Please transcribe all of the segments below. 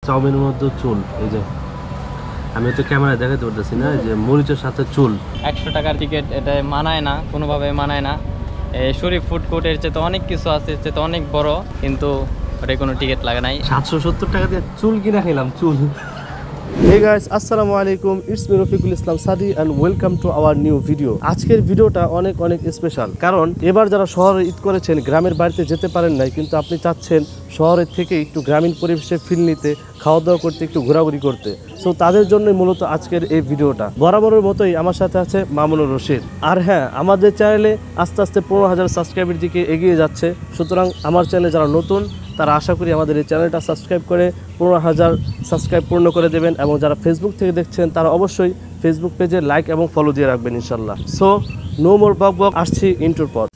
চাউমিনের মধ্যে চুল, এই যে আমি তো ক্যামেরায় দেখাতে পারতেছি না, যে মরিচের সাথে চুল। 100 টাকার টিকিট, এটা মানায় না, কোনোভাবে মানায় না। এই শরীফ ফুড কোর্টের চেয়ে তো অনেক কিছু আছে, এর চেয়ে তো অনেক বড়, কিন্তু ওটা কোনো টিকিট লাগে নাই। 770 টাকা দিয়ে চুল কিনা খেলাম, চুল। Hey guys, আসসালামু আলাইকুম, ইটস মি রফিকুল ইসলাম সাদি and welcome to our new video. আজকের ভিডিওটা অনেক স্পেশাল, কারণ এবার যারা শহরে ঈদ করেছেন গ্রামের বাড়িতে যেতে পারেন নাই, কিন্তু আপনি চাচ্ছেন শহরের থেকে একটু গ্রামীণ পরিবেশে ফিল নিতে, খাওয়া দাওয়া করতে, একটু ঘোরাঘুরি করতে। সো তাদের জন্যই মূলত আজকের এই ভিডিওটা। বরাবরের মতোই আমার সাথে আছে মামুনুর রশিদ। আর হ্যাঁ, আমাদের চ্যানেলে আস্তে আস্তে 15,000 সাবস্ক্রাইবের দিকে এগিয়ে যাচ্ছে। সুতরাং আমার চ্যানেলে যারা নতুন তারা আশা করি আমাদের এই চ্যানেলটা সাবস্ক্রাইব করে 15,000 সাবস্ক্রাইব পূর্ণ করে দেবেন, এবং যারা ফেসবুক থেকে দেখছেন তারা অবশ্যই ফেসবুক পেজে লাইক এবং ফলো দিয়ে রাখবেন ইনশাল্লাহ। সো নো মোর বক, আসছি ইন্টুর পর।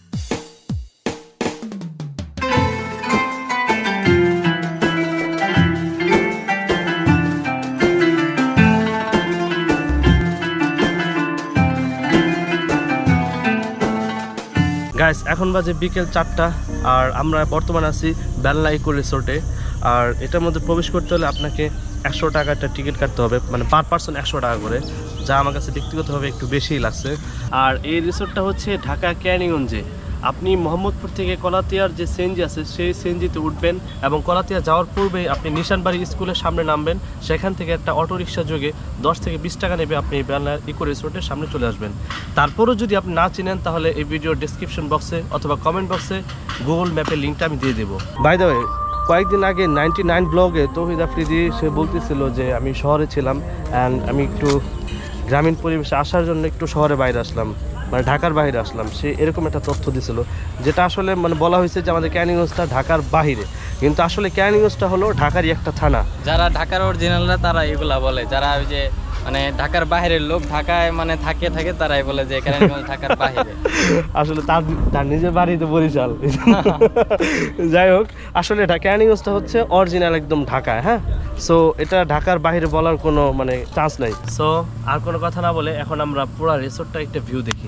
গাইস, এখন বাজে বিকেল 4টা, আর আমরা বর্তমানে আছি বেলনা ইকো রিসোর্টে। আর এটার মধ্যে প্রবেশ করতে হলে আপনাকে 100 টাকা একটা টিকিট কাটতে হবে, মানে পার পার্সন 100 টাকা করে, যা আমার কাছে ব্যক্তিগতভাবে একটু বেশিই লাগছে। আর এই রিসোর্টটা হচ্ছে ঢাকা ক্যানিগঞ্জে। আপনি মোহাম্মদপুর থেকে কলাতিয়ার যে সিএনজি আছে সেই সিএনজিতে উঠবেন, এবং কলাতিয়া যাওয়ার পূর্বেই আপনি নিশানবাড়ি স্কুলের সামনে নামবেন। সেখান থেকে একটা অটোরিকশা যোগে 10 থেকে 20 টাকা নেবে, আপনি বেলনা ইকো রিসোর্টের সামনে চলে আসবেন। তারপরও যদি আপনি না চিনেন, তাহলে এই ভিডিওর ডেসক্রিপশন বক্সে অথবা কমেন্ট বক্সে গুগল ম্যাপের লিঙ্কটা আমি দিয়ে দেবো। বাই দ্য ওয়ে, কয়েকদিন আগে 99 ব্লগে তৌহিদ আফ্রিদি সে বলতেছিল যে আমি শহরে ছিলাম অ্যান্ড আমি একটু গ্রামীণ পরিবেশে আসার জন্য একটু শহরে বাইরে আসলাম, মানে ঢাকার বাইরে আসলাম। সে এরকম একটা তথ্য দিছিল, যেটা আসলে মানে বলা হয়েছে যে আমাদের ক্যানিগঞ্জটা ঢাকার বাহিরে, কিন্তু আসলে ক্যানিগঞ্জটা হলো ঢাকারই একটা থানা। যারা ঢাকার অরিজিনালরা তারা এগুলা বলে, যারা ওই যে মানে ঢাকার বাইরের লোক ঢাকায় মানে থাকে তারাই বলে যে ক্যানিগঞ্জ ঢাকার বাইরে। আসলে তার নিজের বাড়িতে বরিশাল। যাই হোক, আসলে এটা ক্যানিগঞ্জটা হচ্ছে অরিজিনাল একদম ঢাকায়। হ্যাঁ, সো এটা ঢাকার বাইরে বলার কোনো মানে চান্স নাই। সো আর কোনো কথা না বলে এখন আমরা পুরো রিসোর্টটা একটা ভিউ দেখি।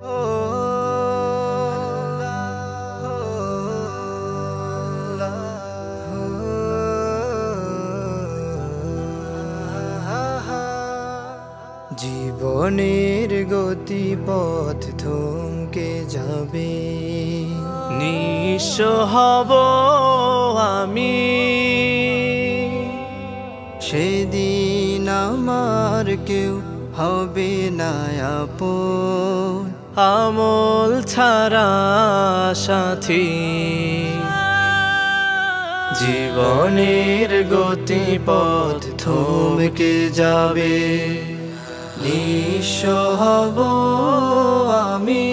জীবনের গতিপথ থমকে যাবে, নিঃস্ব হব আমি, সেদিন আমার কেউ হবে না আপন, আমল ছাড়া সাথী। জীবনের গতিপথ থমকে যাবে, নিঃস্ব হব আমি,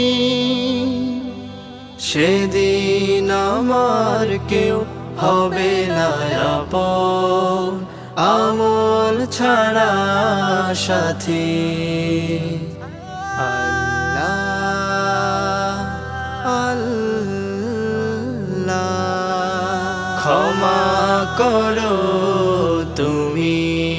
সেদিন আমার কেউ হবে না আপন, আমল ছাড়া সাথী। আল্লাহ আল্লাহ ক্ষমা করো তুমি,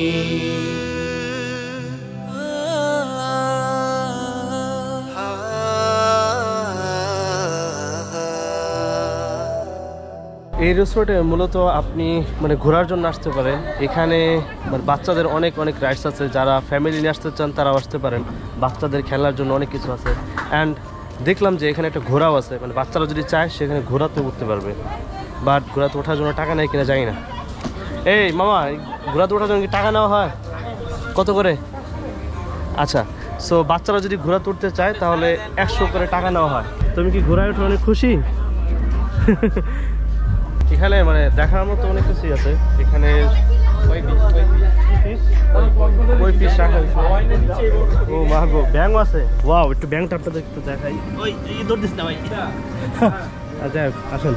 এই রিসোর্টে মূলত আপনি মানে ঘোরার জন্য আসতে পারেন। এখানে মানে বাচ্চাদের অনেক রাইডস আছে, যারা ফ্যামিলি নিয়ে আসতে চান তারাও আসতে পারেন। বাচ্চাদের খেলার জন্য অনেক কিছু আছে, অ্যান্ড দেখলাম যে এখানে একটা ঘোড়াও আছে, মানে বাচ্চারা যদি চায় সেখানে ঘোড়াতে উঠতে পারবে। বাট ঘোড়াতে ওঠার জন্য টাকা নেয় কিনা জানি না। এই মামা, ঘোড়াতে ওঠার জন্য কি টাকা নেওয়া হয়? কত করে? আচ্ছা, সো বাচ্চারা যদি ঘোড়াতে উঠতে চায় তাহলে 100 করে টাকা নেওয়া হয়। তুমি কি ঘোড়ায় উঠে অনেক খুশি? এখানে মানে দেখার মতো অনেক কিছুই আছে। এখানে ও মা গো, ব্যাঙ আছে। ওয়াও, একটু ব্যাঙটা আপনাদের একটু দেখাই। ওই দৌড় দিস না ভাই। আচ্ছা আসেন।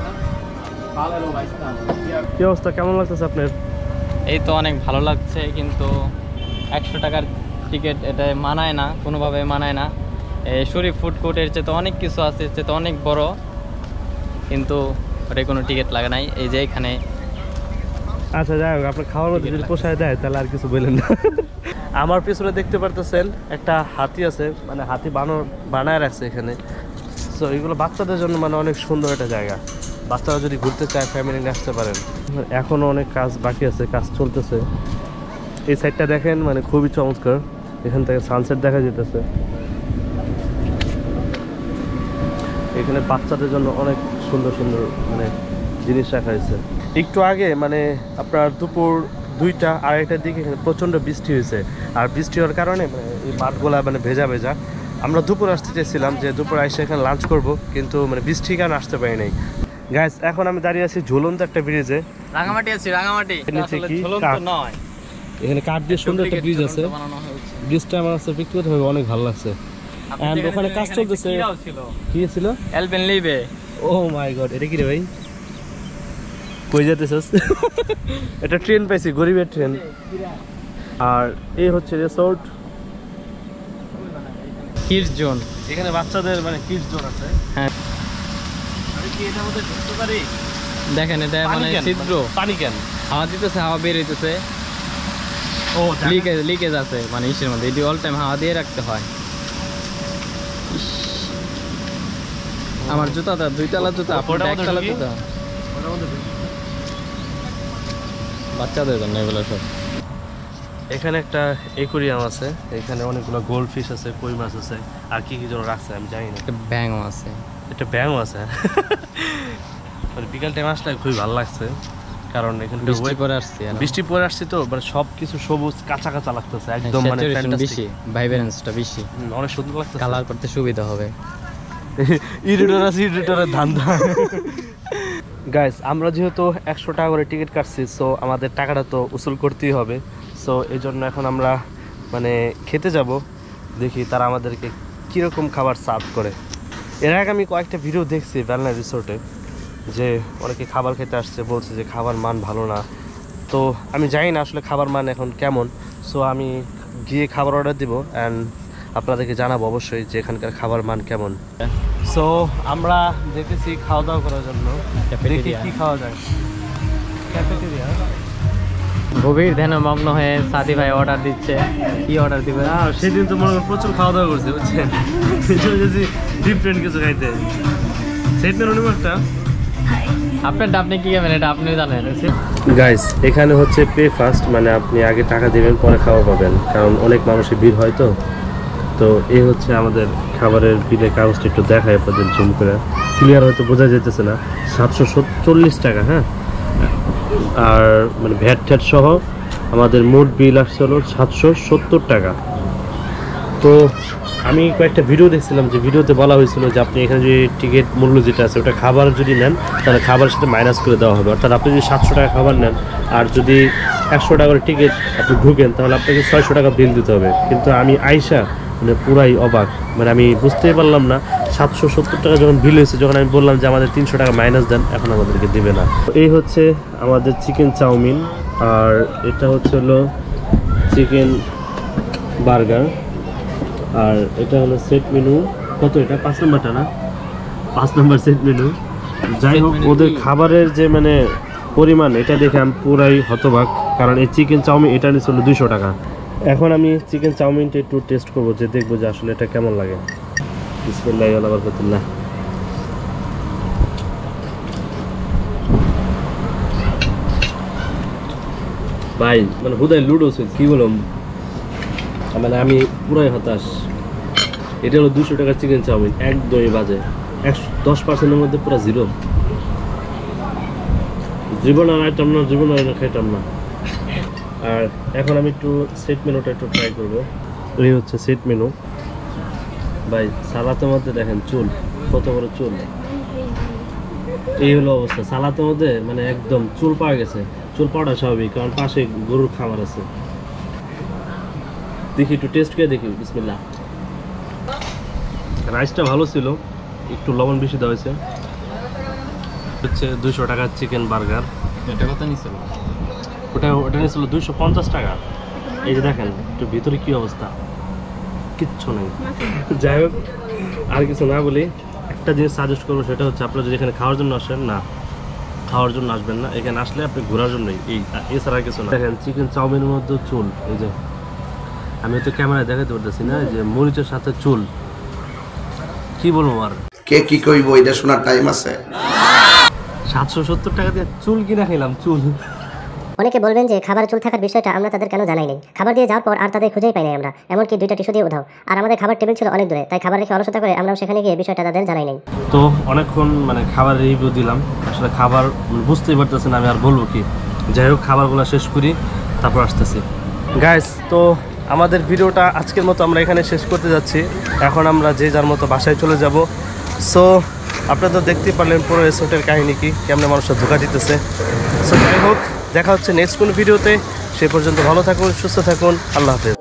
কি অবস্থা, কেমন লাগতেছে আপনার? এই তো অনেক ভালো লাগছে, কিন্তু 100 টাকার টিকিট, এটা মানায় না, কোনোভাবে মানায় না। এই শরীফ ফুড কোর্টের চেয়ে তো অনেক কিছু আছে, এর চেয়ে তো অনেক বড়, কিন্তু ওটা কোনো টিকিট লাগে নাই। এই যে এখানে আচ্ছা যাই হোক, আপনার খাওয়ার মধ্যে যদি পোষায় দেয় তাহলে আর কিছু বললেন না। আমার পিছনে দেখতে পারতেছেন একটা হাতি আছে, মানে হাতি বানায় রাখছে এখানে। সো এগুলো বাচ্চাদের জন্য মানে অনেক সুন্দর একটা জায়গা। বাচ্চারা যদি ঘুরতে চায় ফ্যামিলি নিয়ে আসতে পারেন। এখনও অনেক কাজ বাকি আছে, কাজ চলতেছে। এই সাইডটা দেখেন মানে খুবই চমৎকার, এখান থেকে সানসেট দেখা যেতেছে। এখানে বাচ্চাদের জন্য অনেক সুন্দর সুন্দর মানে জিনিস রাখা হয়েছে। একটু আগে মানে আপনার দুপুর 2টা 2:30টার দিকে এখানে প্রচণ্ড বৃষ্টি হয়েছে, আর বৃষ্টি হওয়ার কারণে মানে এই মাঠগুলা মানে ভেজা ভেজা। আমরা দুপুর আসতে চেয়েছিলাম যে দুপুর এসে এখানে লাঞ্চ করব, কিন্তু মানে বৃষ্টির কারণে আসতে পারি নাই। গাইস এখন আমি দাঁড়িয়ে আছি ঝুলন্ত একটা ব্রিজে, রাঙামাটি আছে, রাঙামাটি নিচে আসলে কি ঝুলন্ত কাঠ? নয়, এখানে কাঠ দিয়ে সুন্দর একটা ব্রিজ আছে। বানানো হয়েছে। ব্রিজটা আমার কাছে ব্যক্তিগতভাবে অনেক ভালো লাগছে। And ওখানে কাজ চলতেছে। কি ছিল? এলপেনলিবে। ও মাই গড, এটা কি রে ভাই? কই যেতেছস? এটা ট্রেন পাইছি, গরিবের ট্রেন। আর এই হচ্ছে রিসোর্ট, কিডস জোন। এখানে বাচ্চাদের মানে কিডস জোন আছে। হ্যাঁ, আমি কি এটার মধ্যে ঢুকতে পারি? দেখেন এটা মানে ছিদ্র, পানি কেন? হাওয়া দিতেছে, হাওয়া বের হইতেছে, ও লিকেজ আছে মানে ইসের মধ্যে, এটি অল টাইম হাওয়া দিয়ে রাখতে হয়। ইস, আমার জুতাটা 2 তলা জুতা, আপনার ওটার 1 মধ্যে তলা ঢুকি? জুতা। ওটার মধ্যে ঢুকি? বাচ্চাদের জন্য এগুলো সব। এখানে একটা একুরিয়াম আছে, এখানে অনেকগুলো গোল্ড ফিশ আছে, কই মাছ আছে, আর কি কি যেন রাখছে আমি জানি না। একটা ব্যাঙও আছে। এটা ব্যাঙও আছে। মানে বিকাল টাইম আসলে খুবই ভালো লাগছে, কারণ এখানে বৃষ্টি করে আসছে, বৃষ্টি পরে আসছে তো মানে সবকিছু সবুজ কাঁচা কাঁচা লাগতেছে একদম, মানে বেশি, ভাইব্রেন্সটা বেশি, অনেক সুন্দর লাগতেছে। কালার করতে সুবিধা হবে। ইরিডোর আছে, ইরিডোরের ধান্দা। গাইস আমরা যেহেতু 100 টাকা করে টিকিট কাটছি, সো আমাদের টাকাটা তো উসুল করতেই হবে। সো এই জন্য এখন আমরা মানে খেতে যাব, দেখি তারা আমাদেরকে কীরকম খাবার সার্ভ করে। এর আগে আমি কয়েকটা ভিডিও দেখছি বেলনা রিসোর্টে, যে অনেকে খাবার খেতে আসছে, বলছে যে খাবার মান ভালো না। তো আমি জানি না আসলে খাবার মান এখন কেমন। সো আমি গিয়ে খাবার অর্ডার দিব অ্যান্ড আপনাদেরকে জানাবো অবশ্যই যে এখানকার খাবার মান কেমন। সো আমরা দেখেছি খাওয়া দাওয়া করার জন্য, দেখি কি খাওয়া যায়। ক্যাফেটেরিয়া। গভীর ধ্যানে মগ্ন হয়ে সাদি ভাই অর্ডার দিচ্ছে, কি অর্ডার দিবে? সেদিন তো মনে প্রচুর খাওয়া দাওয়া করছে, বুঝছেন, ডিফারেন্ট কিছু খাইতে। সেট মেনু নেব একটা। আপনারটা আপনি কি খাবেন এটা আপনি জানেন। গাইস এখানে হচ্ছে পে ফার্স্ট, মানে আপনি আগে টাকা দেবেন পরে খাবার পাবেন, কারণ অনেক মানুষের ভিড় হয়। তো তো এই হচ্ছে আমাদের খাবারের বিলের কাগজটা, একটু দেখায় আপনাদের জুম করে, ক্লিয়ার হয়তো বোঝা যেতেছে না। 740 টাকা, হ্যাঁ, আর মানে ভ্যাট ট্যাট সহ আমাদের মোট বিল আসছে হলো 770 টাকা। তো আমি কয়েকটা ভিডিও দেখছিলাম, যে ভিডিওতে বলা হয়েছিল যে আপনি এখানে যে টিকিট মূল্য যেটা আছে ওটা খাবার যদি নেন তাহলে খাবারের সাথে মাইনাস করে দেওয়া হবে। অর্থাৎ আপনি যদি 700 টাকা খাবার নেন আর যদি 100 টাকার টিকিট আপনি ঢুকেন তাহলে আপনাকে 600 টাকা বিল দিতে হবে। কিন্তু আমি আইসা মানে পুরাই অবাক, মানে আমি বুঝতেই পারলাম না 770 টাকা যখন বিল হয়েছে, যখন আমি বললাম যে আমাদের 300 টাকা মাইনাস দেন, এখন আমাদেরকে দেবে না। এই হচ্ছে আমাদের চিকেন চাউমিন, আর এটা হচ্ছে হলো চিকেন বার্গার, আর এটা হলো সেট মেনু। কত এটা? 5 নম্বরটা না? 5 নম্বর সেট মেনু। যাই হোক, ওদের খাবারের যে মানে পরিমাণ, এটা দেখে আমি পুরাই হতবাক, কারণ এই চিকেন চাউমিন এটা নিচ্ছিল 200 টাকা। এখন আমি চিকেন চাউমিনটা একটু টেস্ট করবো, যে দেখবো যে আসলে এটা কেমন লাগে। বিসমিল্লাহি ওয়া বারাকাতুল্লাহ। ভাই মানে হুদাই লুডোস, কি বললাম, মানে আমি পুরাই হতাশ। এটা হলো 200 টাকার চিকেন চাউমিন, একদমই বাজে, 10%-এর মধ্যে পুরো জিরো। জীবন আর আইটাম না, জীবন আর খাইতাম না। আর এখন আমি একটু সেট মেনুটা একটু ট্রাই করবো। এই হচ্ছে সেট মেনু। ভাই সালাতের মধ্যে দেখেন চুল, কত বড় চুল, এই হলো অবস্থা। সালাতের মধ্যে মানে একদম চুল পাওয়া গেছে। চুল পাওয়াটা স্বাভাবিক, কারণ পাশে গরুর খাবার আছে। দেখি একটু টেস্ট করে দেখি। বিসমিল্লাহ। রাইসটা ভালো ছিল, একটু লবণ বেশি দেওয়া হয়েছে। হচ্ছে 200 টাকার চিকেন বার্গার। এটা কত নিছিল? ওটা নিয়েছিল 250 টাকা। এই যে দেখেন একটু ভিতরে কি অবস্থা, কিচ্ছু নেই। যাই হোক, আর কিছু না বলি, একটা জিনিস সাজেস্ট করবো, সেটা হচ্ছে আপনারা যদি এখানে খাওয়ার জন্য আসেন, না খাওয়ার জন্য আসবেন না, এখানে আসলে আপনি ঘোরার জন্যই, এছাড়া কিছু না। দেখেন চিকেন চাউমিনের মধ্যে চুল, এই যে আমি তো ক্যামেরায় দেখাতে পারতেছি না, যে মরিচের সাথে চুল, কি বলবো আর। কে কি কইব এটা শোনার টাইম আছে? 770 টাকা দিয়ে চুল কিনা খেলাম, চুল। অনেকে বলবেন যে খাবার চুল থাকার বিষয়টা আমরা তাদের কেন জানাই নাই। খাবার দিয়ে যাওয়ার পর আর তাদের খুঁজেই পাই নাই আমরা, এমনকি 2টা টিস্যু দিয়ে উধাও। আর আমাদের খাবার টেবিল ছিল অনেক দূরে, তাই খাবার রেখে অলসতা করে আমরাও সেখানে গিয়ে বিষয়টা তাদের জানাই নাই। তো অনেকক্ষণ মানে খাবার রিভিউ দিলাম, আসলে খাবার বুঝতেই পারতেছেন আমি আর বলবো কি। যাই হোক খাবারগুলো শেষ করি, তারপর আসতেছি। গাইস, তো আমাদের ভিডিওটা আজকের মতো আমরা এখানে শেষ করতে যাচ্ছি। এখন আমরা যে যার মতো বাসায় চলে যাব। সো আপনারা তো দেখতেই পারলেন পুরো রিসোর্টের কাহিনী কি, কেমন মানুষরা ধোঁকা দিতেছে। সো যাই হোক, দেখা হচ্ছে নেক্সট কোনো ভিডিওতে। সে পর্যন্ত ভালো থাকুন, সুস্থ থাকুন, আল্লাহ হাফেজ।